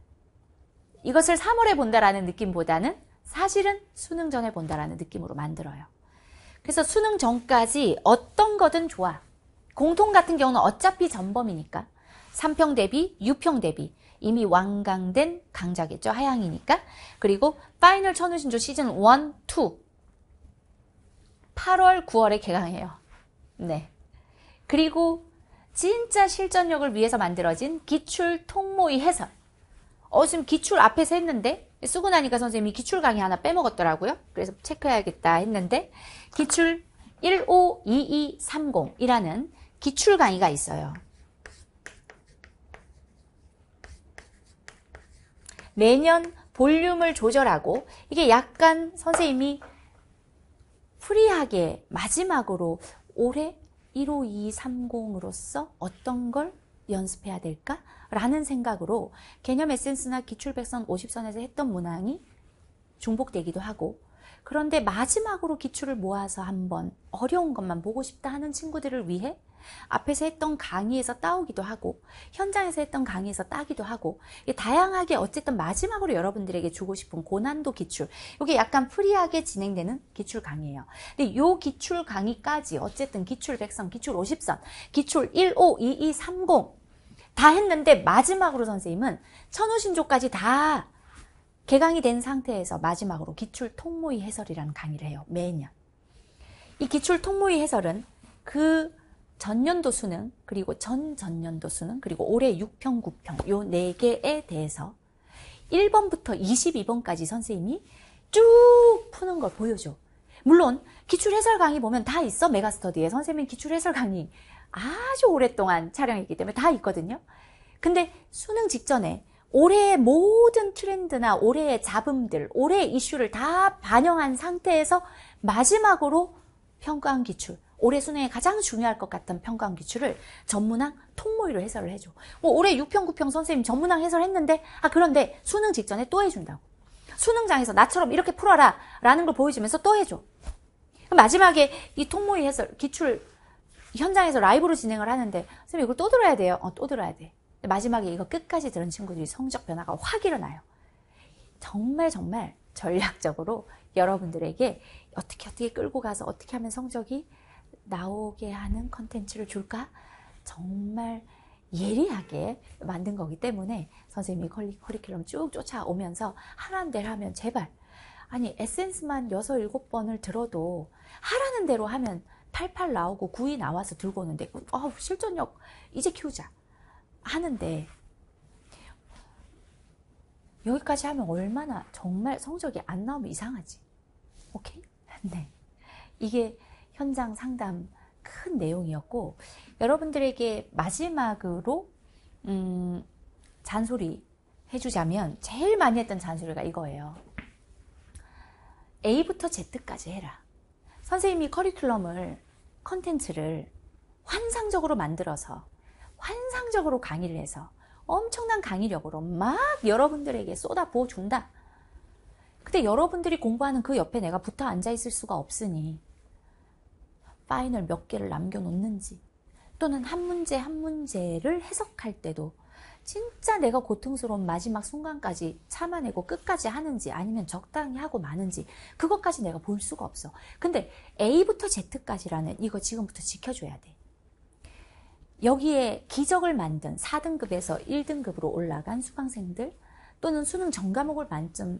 이것을 3월에 본다라는 느낌보다는 사실은 수능 전에 본다라는 느낌으로 만들어요. 그래서 수능 전까지 어떤 거든 좋아. 공통 같은 경우는 어차피 전범이니까 3평 대비, 6평 대비 이미 완강된 강좌겠죠. 하향이니까. 그리고 파이널 천우신조 시즌 1, 2 8월, 9월에 개강해요. 네. 그리고 진짜 실전력을 위해서 만들어진 기출 통모의 해설. 지금 기출 앞에서 했는데 쓰고 나니까 선생님이 기출 강의 하나 빼먹었더라고요. 그래서 체크해야겠다 했는데 기출 152230이라는 기출 강의가 있어요. 매년 볼륨을 조절하고 이게 약간 선생님이 프리하게 마지막으로 올해 152230으로서 어떤 걸 연습해야 될까? 라는 생각으로 개념 에센스나 기출백선 50선에서 했던 문항이 중복되기도 하고 그런데 마지막으로 기출을 모아서 한번 어려운 것만 보고 싶다 하는 친구들을 위해 앞에서 했던 강의에서 따오기도 하고 현장에서 했던 강의에서 따기도 하고 다양하게 어쨌든 마지막으로 여러분들에게 주고 싶은 고난도 기출 이게 약간 프리하게 진행되는 기출 강의예요. 근데 이 기출 강의까지 어쨌든 기출 100선, 기출 50선, 기출 152230 다 했는데 마지막으로 선생님은 천우신조까지 다 개강이 된 상태에서 마지막으로 기출 통모의 해설이라는 강의를 해요. 매년. 이 기출 통모의 해설은 그 전년도 수능, 그리고 전전년도 수능, 그리고 올해 6평, 9평 요 4개에 대해서 1번부터 22번까지 선생님이 쭉 푸는 걸 보여줘. 물론 기출 해설 강의 보면 다 있어. 메가스터디에 선생님은 기출 해설 강의 아주 오랫동안 촬영했기 때문에 다 있거든요. 근데 수능 직전에 올해의 모든 트렌드나 올해의 잡음들, 올해의 이슈를 다 반영한 상태에서 마지막으로 평가원 기출, 올해 수능에 가장 중요할 것 같은 평가원 기출을 전문항 통모의로 해설을 해줘. 뭐 올해 6평, 9평 선생님 전문항 해설했는데 그런데 수능 직전에 또 해준다고. 수능장에서 나처럼 이렇게 풀어라 라는 걸 보여주면서 또 해줘. 마지막에 이 통모의 해설, 기출 현장에서 라이브로 진행을 하는데 선생님 이걸 또 들어야 돼요. 또 들어야 돼. 마지막에 이거 끝까지 들은 친구들이 성적 변화가 확 일어나요. 정말 전략적으로 여러분들에게 어떻게 끌고 가서 어떻게 하면 성적이 나오게 하는 컨텐츠를 줄까? 정말 예리하게 만든 거기 때문에 선생님이 커리큘럼 쭉 쫓아오면서 하라는 대로 하면 제발 아니 에센스만 6, 7번을 들어도 하라는 대로 하면 88 나오고 9이 나와서 들고 오는데 실전력 이제 키우자 하는데 여기까지 하면 얼마나 정말 성적이 안 나오면 이상하지. 오케이? 네. 이게 현장 상담 큰 내용이었고 여러분들에게 마지막으로 잔소리 해주자면 제일 많이 했던 잔소리가 이거예요. A부터 Z까지 해라. 선생님이 커리큘럼을 컨텐츠를 환상적으로 만들어서 환상적으로 강의를 해서 엄청난 강의력으로 막 여러분들에게 쏟아 부어준다. 근데 여러분들이 공부하는 그 옆에 내가 붙어 앉아 있을 수가 없으니 파이널 몇 개를 남겨놓는지 또는 한 문제 한 문제를 해석할 때도 진짜 내가 고통스러운 마지막 순간까지 참아내고 끝까지 하는지 아니면 적당히 하고 마는지 그것까지 내가 볼 수가 없어. 근데 A부터 Z까지라는 이거 지금부터 지켜줘야 돼. 여기에 기적을 만든 4등급에서 1등급으로 올라간 수강생들 또는 수능 전과목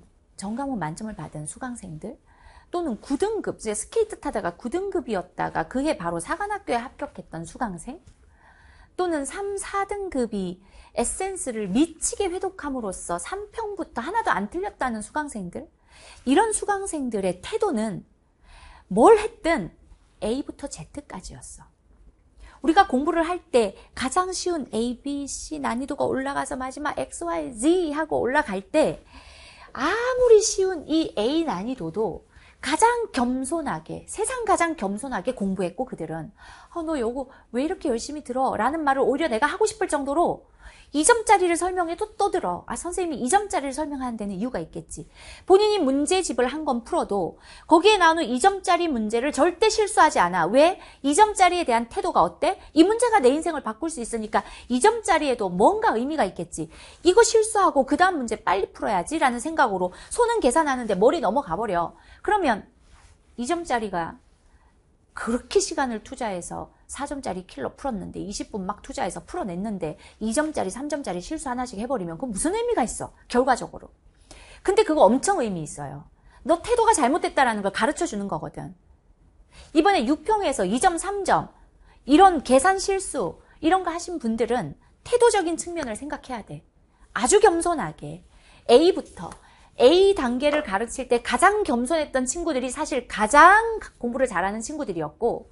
만점을 받은 수강생들 또는 9등급, 이제 스케이트 타다가 9등급이었다가 그해 바로 사관학교에 합격했던 수강생 또는 3, 4등급이 에센스를 미치게 회독함으로써 3평부터 하나도 안 틀렸다는 수강생들 이런 수강생들의 태도는 뭘 했든 A부터 Z까지였어. 우리가 공부를 할 때 가장 쉬운 A, B, C 난이도가 올라가서 마지막 X, Y, Z 하고 올라갈 때 아무리 쉬운 이 A 난이도도 가장 겸손하게 세상 가장 겸손하게 공부했고 그들은 너 요거 왜 이렇게 열심히 들어? 라는 말을 오히려 내가 하고 싶을 정도로 2점짜리를 설명해도 또 들어. 선생님이 2점짜리를 설명하는 데는 이유가 있겠지. 본인이 문제집을 한 건 풀어도 거기에 나오는 2점짜리 문제를 절대 실수하지 않아. 왜? 2점짜리에 대한 태도가 어때? 이 문제가 내 인생을 바꿀 수 있으니까 2점짜리에도 뭔가 의미가 있겠지. 이거 실수하고 그 다음 문제 빨리 풀어야지 라는 생각으로 손은 계산하는데 머리 넘어가 버려. 그러면 2점짜리가 그렇게 시간을 투자해서 4점짜리 킬러 풀었는데 20분 막 투자해서 풀어냈는데 2점짜리 3점짜리 실수 하나씩 해버리면 그건 무슨 의미가 있어 결과적으로. 근데 그거 엄청 의미 있어요. 너 태도가 잘못됐다라는 걸 가르쳐 주는 거거든. 이번에 6평에서 2점 3점 이런 계산 실수 이런 거 하신 분들은 태도적인 측면을 생각해야 돼. 아주 겸손하게 A부터 A 단계를 가르칠 때 가장 겸손했던 친구들이 사실 가장 공부를 잘하는 친구들이었고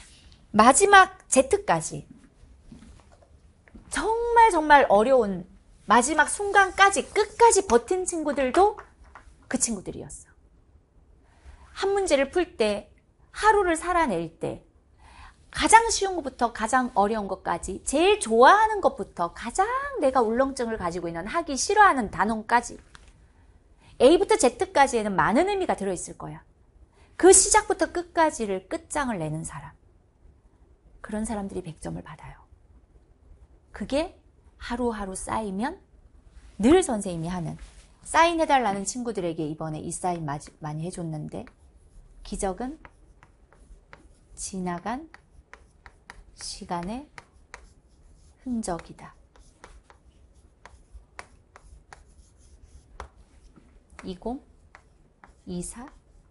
마지막 Z까지 정말 어려운 마지막 순간까지 끝까지 버틴 친구들도 그 친구들이었어. 한 문제를 풀 때 하루를 살아낼 때 가장 쉬운 것부터 가장 어려운 것까지 제일 좋아하는 것부터 가장 내가 울렁증을 가지고 있는 하기 싫어하는 단원까지 A부터 Z까지에는 많은 의미가 들어있을 거야. 그 시작부터 끝까지를 끝장을 내는 사람. 그런 사람들이 100점을 받아요. 그게 하루하루 쌓이면 늘 선생님이 하는 사인해달라는 친구들에게 이번에 이 사인 많이 해줬는데 기적은 지나간 시간의 흔적이다. 20, 24,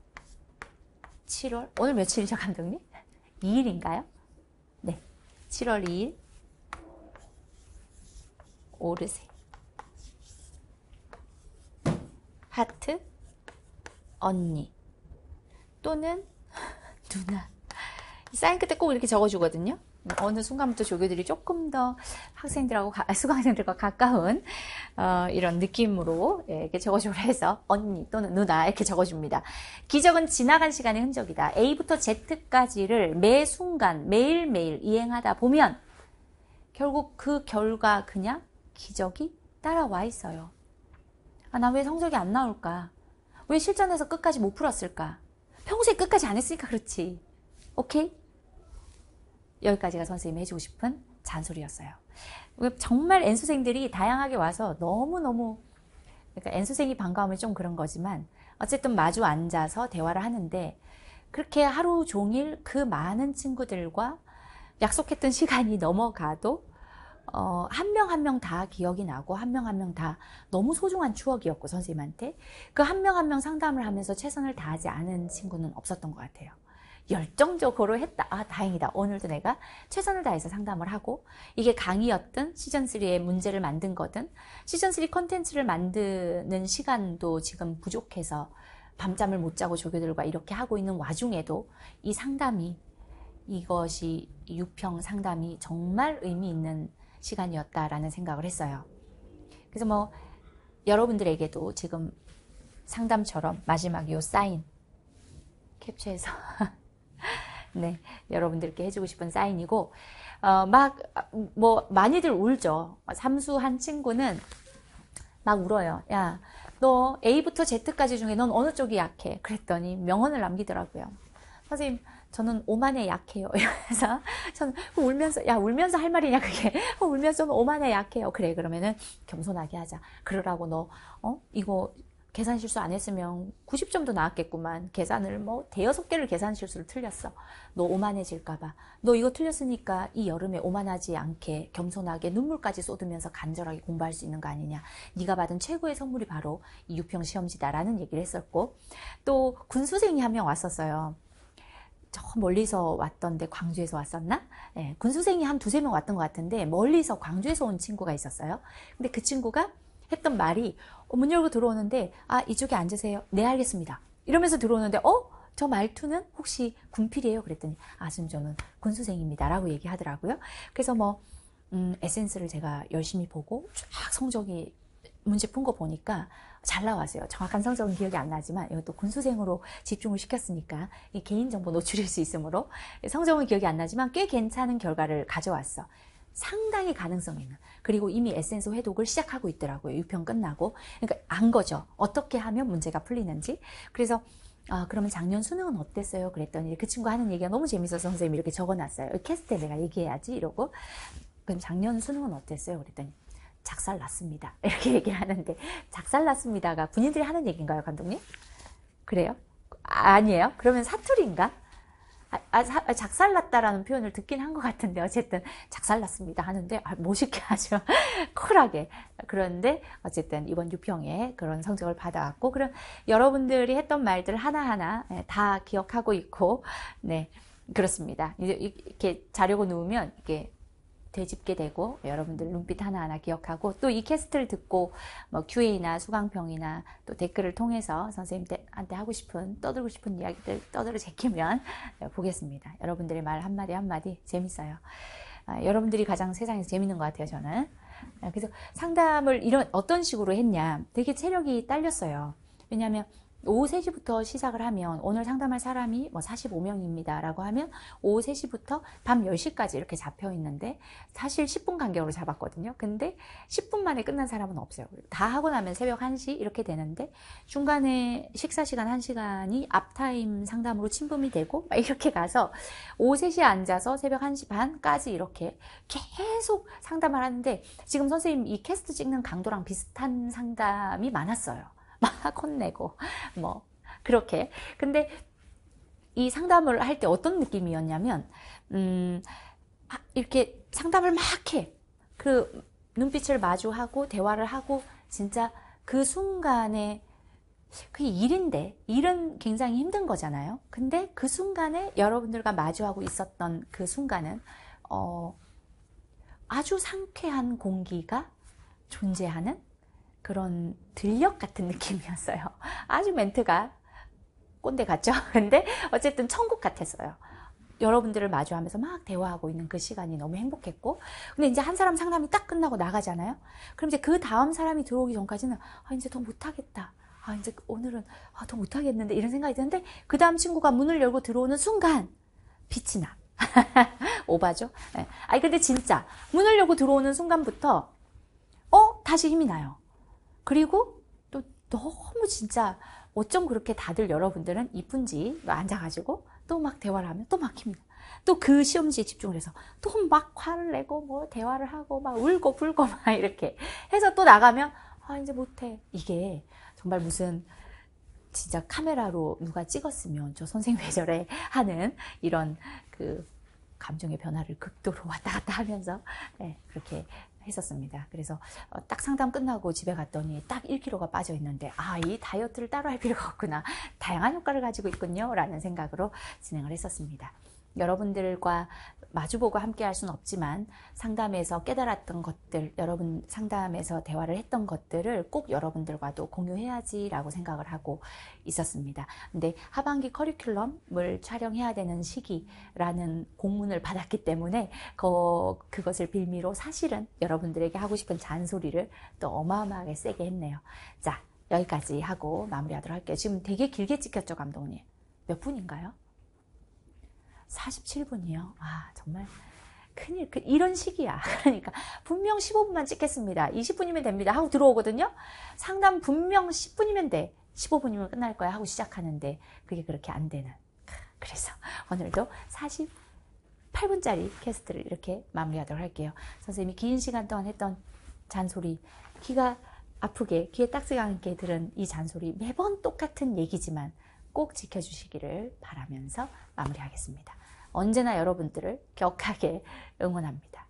7월, 오늘 며칠이죠, 감독님? 2일인가요? 네, 7월 2일, 오르세, 하트, 언니, 또는 누나. 사인 끝에 꼭 이렇게 적어주거든요. 어느 순간부터 조교들이 조금 더 학생들하고 수강생들과 가까운 이런 느낌으로 이렇게 적어주려 해서 언니 또는 누나 이렇게 적어줍니다. 기적은 지나간 시간의 흔적이다. A부터 Z까지를 매 순간 매일매일 이행하다 보면 결국 그 결과 그냥 기적이 따라와 있어요. 아, 나 왜 성적이 안 나올까? 왜 실전에서 끝까지 못 풀었을까? 평소에 끝까지 안 했으니까 그렇지. 오케이? 여기까지가 선생님이 해주고 싶은 잔소리였어요. 정말 N수생들이 다양하게 와서 너무너무, 그러니까 N수생이 반가우면 좀 그런 거지만 어쨌든 마주 앉아서 대화를 하는데 그렇게 하루 종일 그 많은 친구들과 약속했던 시간이 넘어가도 한 명 한 명 다 기억이 나고 한 명 한 명 다 너무 소중한 추억이었고 선생님한테 그 한 명 한 명 상담을 하면서 최선을 다하지 않은 친구는 없었던 것 같아요. 열정적으로 했다. 아, 다행이다. 오늘도 내가 최선을 다해서 상담을 하고 이게 강의였든 시즌3의 문제를 만든 거든 시즌3 컨텐츠를 만드는 시간도 지금 부족해서 밤잠을 못 자고 조교들과 이렇게 하고 있는 와중에도 이 상담이 이것이 유평 상담이 정말 의미 있는 시간이었다라는 생각을 했어요. 그래서 뭐 여러분들에게도 지금 상담처럼 마지막 요 사인 캡처해서 네, 여러분들께 해주고 싶은 사인이고 뭐 많이들 울죠. 삼수 한 친구는 막 울어요. 야, 너 A부터 Z까지 중에 넌 어느 쪽이 약해? 그랬더니 명언을 남기더라고요. 선생님, 저는 오만에 약해요. 이러면서 저는 울면서 야 울면서 할 말이냐 그게 울면서 오만에 약해요. 그래 그러면은 겸손하게 하자. 그러라고 너 이거 계산 실수 안 했으면 90점도 나왔겠구만. 계산을 뭐 대여섯 개를 계산 실수를 틀렸어. 너 오만해질까봐. 너 이거 틀렸으니까 이 여름에 오만하지 않게 겸손하게 눈물까지 쏟으면서 간절하게 공부할 수 있는 거 아니냐. 네가 받은 최고의 선물이 바로 이 유평 시험지다라는 얘기를 했었고 또 군수생이 한 명 왔었어요. 저 멀리서 왔던데 광주에서 왔었나? 네, 군수생이 한 두세 명 왔던 것 같은데 멀리서 광주에서 온 친구가 있었어요. 근데 그 친구가 했던 말이 문 열고 들어오는데 아 이쪽에 앉으세요. 네 알겠습니다. 이러면서 들어오는데 저 말투는 혹시 군필이에요? 그랬더니 아 지금 저는 군수생입니다 라고 얘기하더라고요. 그래서 뭐 에센스를 제가 열심히 보고 쫙 성적이 문제 푼 거 보니까 잘 나왔어요. 정확한 성적은 기억이 안 나지만 이것도 군수생으로 집중을 시켰으니까 이 개인정보 노출일 수 있으므로 성적은 기억이 안 나지만 꽤 괜찮은 결과를 가져왔어. 상당히 가능성 있는. 그리고 이미 에센스 회독을 시작하고 있더라고요. 유평 끝나고. 그러니까 안 거죠. 어떻게 하면 문제가 풀리는지. 그래서 그러면 작년 수능은 어땠어요? 그랬더니 그 친구 하는 얘기가 너무 재밌어서 선생님이 이렇게 적어놨어요. 캐스트에 내가 얘기해야지 이러고. 그럼 작년 수능은 어땠어요? 그랬더니 작살 났습니다. 이렇게 얘기를 하는데 작살 났습니다가 본인들이 하는 얘기인가요, 감독님? 그래요? 아니에요? 그러면 사투리인가? 작살 났다라는 표현을 듣긴 한 것 같은데 어쨌든 작살 났습니다 하는데 멋있게 하죠. 쿨하게. 그런데 어쨌든 이번 유평에 그런 성적을 받아왔고 그럼 여러분들이 했던 말들 하나하나 다 기억하고 있고 네 그렇습니다. 이렇게 자려고 누우면 이게 되짚게 되고 여러분들 눈빛 하나하나 기억하고 또 이 캐스트를 듣고 뭐 QA나 수강평이나 또 댓글을 통해서 선생님한테 하고 싶은 떠들고 싶은 이야기들 떠들어 제끼면 보겠습니다. 여러분들의 말 한마디 한마디 재밌어요. 여러분들이 가장 세상에서 재밌는 것 같아요 저는. 그래서 상담을 어떤 식으로 했냐 되게 체력이 딸렸어요. 왜냐하면 오후 3시부터 시작을 하면 오늘 상담할 사람이 뭐 45명입니다 라고 하면 오후 3시부터 밤 10시까지 이렇게 잡혀 있는데 사실 10분 간격으로 잡았거든요. 근데 10분 만에 끝난 사람은 없어요. 다 하고 나면 새벽 1시 이렇게 되는데 중간에 식사 시간 1시간이 앞타임 상담으로 침범이 되고 막 이렇게 가서 오후 3시에 앉아서 새벽 1시 반까지 이렇게 계속 상담을 하는데 지금 선생님 이 캐스트 찍는 강도랑 비슷한 상담이 많았어요. 막 혼내고 뭐 그렇게. 근데 이 상담을 할 때 어떤 느낌이었냐면 이렇게 상담을 막 해. 그 눈빛을 마주하고 대화를 하고 진짜 그 순간에 그게 일인데, 일은 굉장히 힘든 거잖아요. 근데 그 순간에 여러분들과 마주하고 있었던 그 순간은 아주 상쾌한 공기가 존재하는 그런 들녘 같은 느낌이었어요. 아주 멘트가 꼰대 같죠? 근데 어쨌든 천국 같았어요. 여러분들을 마주하면서 막 대화하고 있는 그 시간이 너무 행복했고, 근데 이제 한 사람 상담이 딱 끝나고 나가잖아요. 그럼 이제 그 다음 사람이 들어오기 전까지는 이제 더 못하겠다. 이제 오늘은 더 못하겠는데 이런 생각이 드는데, 그 다음 친구가 문을 열고 들어오는 순간 빛이 나. 오바죠? 네. 근데 진짜 문을 열고 들어오는 순간부터 다시 힘이 나요. 그리고 또 너무 진짜 어쩜 그렇게 다들 여러분들은 이쁜지 앉아가지고 또 막 대화를 하면 또 막 힘나. 또 그 시험지에 집중을 해서 또 막 화를 내고 뭐 대화를 하고 막 울고 불고 막 이렇게 해서 또 나가면 이제 못해. 이게 정말 무슨 진짜 카메라로 누가 찍었으면 저 선생님 왜 저래 하는 이런 그 감정의 변화를 극도로 왔다 갔다 하면서 그렇게 했었습니다. 그래서 딱 상담 끝나고 집에 갔더니 딱 1kg가 빠져 있는데 이 다이어트를 따로 할 필요가 없구나. 다양한 효과를 가지고 있군요. 라는 생각으로 진행을 했었습니다. 여러분들과 마주보고 함께 할 수는 없지만 상담에서 깨달았던 것들, 여러분 상담에서 대화를 했던 것들을 꼭 여러분들과도 공유해야지라고 생각을 하고 있었습니다. 근데 하반기 커리큘럼을 촬영해야 되는 시기라는 공문을 받았기 때문에 그것을 빌미로 사실은 여러분들에게 하고 싶은 잔소리를 또 어마어마하게 세게 했네요. 자, 여기까지 하고 마무리하도록 할게요. 지금 되게 길게 찍혔죠, 감독님? 몇 분인가요? 47분이요. 정말 큰일. 이런 식이야. 그러니까 분명 15분만 찍겠습니다. 20분이면 됩니다. 하고 들어오거든요. 상담 분명 10분이면 돼. 15분이면 끝날 거야 하고 시작하는데 그게 그렇게 안 되는. 그래서 오늘도 48분짜리 캐스트를 이렇게 마무리하도록 할게요. 선생님이 긴 시간 동안 했던 잔소리, 귀가 아프게, 귀에 딱지가 않게 들은 이 잔소리, 매번 똑같은 얘기지만 꼭 지켜주시기를 바라면서 마무리하겠습니다. 언제나 여러분들을 격하게 응원합니다.